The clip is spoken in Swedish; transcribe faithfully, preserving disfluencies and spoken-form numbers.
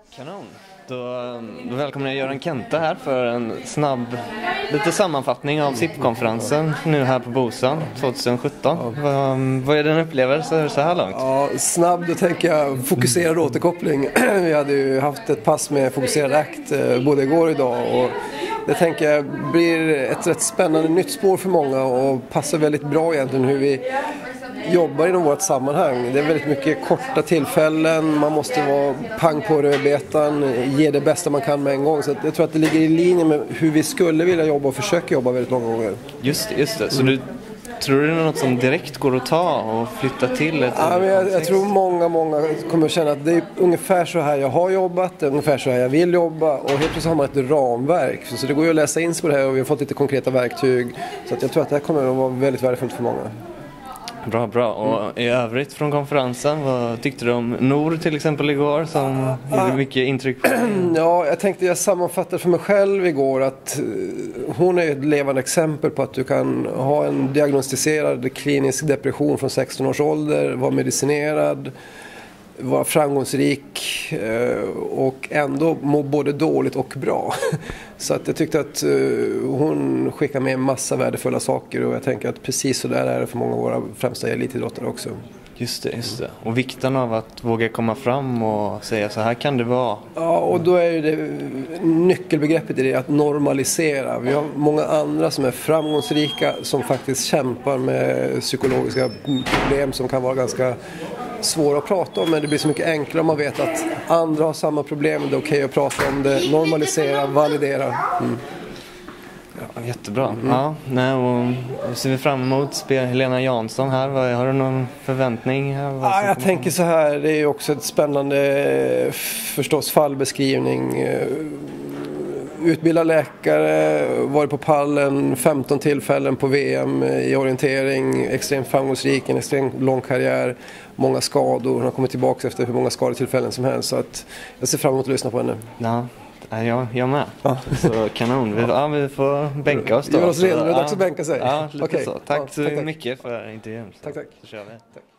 Kanon. Då, då välkomnar jag Göran Kenta här för en snabb lite sammanfattning av S I P-konferensen nu här på Bosan tjugohundrasjutton. Ja. Vad, vad är din upplevelse så här långt? Ja, snabb, då tänker jag fokuserad återkoppling. Vi hade ju haft ett pass med fokuserad akt både igår och idag, och det tänker jag blir ett rätt spännande nytt spår för många och passar väldigt bra egentligen hur vi jobbar inom vårt sammanhang. Det är väldigt mycket korta tillfällen, man måste vara pang på rödbetan, ge det bästa man kan med en gång. Så jag tror att det ligger i linje med hur vi skulle vilja jobba och försöka jobba väldigt många gånger. Just det, just det. Så du tror du det är något som direkt går att ta och flytta till? Ett ja, men jag, jag tror många, många kommer att känna att det är ungefär så här jag har jobbat, det är ungefär så här jag vill jobba, och helt plötsligt har man ett ramverk. Så det går ju att läsa in sig på det här, och vi har fått lite konkreta verktyg. Så att jag tror att det här kommer att vara väldigt värdefullt för många. Bra, bra. Och mm. i övrigt från konferensen, vad tyckte du om Nor till exempel igår som gjorde mycket intryck på? Ja, jag tänkte jag sammanfattade för mig själv igår att hon är ett levande exempel på att du kan ha en diagnostiserad klinisk depression från sexton års ålder, vara medicinerad, vara framgångsrik och ändå må både dåligt och bra. Så att jag tyckte att hon skickar med en massa värdefulla saker, och jag tänker att precis så där är det för många av våra främsta elitidrottare också. Just det, just det. Och vikten av att våga komma fram och säga så här kan det vara. Ja, och då är ju det nyckelbegreppet i det att normalisera. Vi har många andra som är framgångsrika som faktiskt kämpar med psykologiska problem som kan vara ganska svåra att prata om, men det blir så mycket enklare om man vet att andra har samma problem. Det är okej att prata om det, normalisera, validera. Mm. Ja, jättebra. Mm. Ja, nej, och nu ser vi fram emot spel Helena Jansson här. Har du någon förväntning? Ja, jag tänker så här, det är också ett spännande förstås fallbeskrivning. Utbildad läkare, varit på pallen, femton tillfällen på V M i orientering, extremt framgångsrik, en extremt lång karriär, många skador, hon har kommit tillbaka efter hur många skadetillfällen som helst, så att jag ser fram emot att lyssna på henne. Ja, jag, jag med. Ja. Så kanon, vi, ja, vi får bänka oss då. Vi var oss redo, det är dags att bänka sig. Ja, lite okay. så. Tack ja, så tack, mycket för intervjun. Så, tack, tack. Så kör vi. Tack.